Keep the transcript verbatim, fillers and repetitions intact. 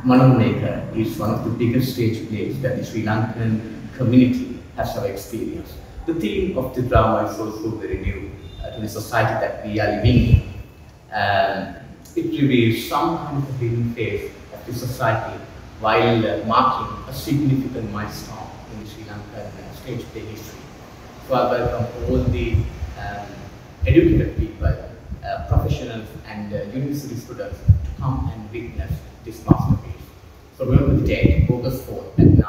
Mano Megha is one of the biggest stage plays that the Sri Lankan community has ever experienced. The theme of the drama is also very new uh, to the society that we are living in. Um, it reveals some kind of a hidden phase of the society while uh, marking a significant milestone in the Sri Lankan uh, stage play history. So I welcome all the um, educated people, uh, professionals and uh, university students to come and witness this masterpiece. So remember the date, August fourth at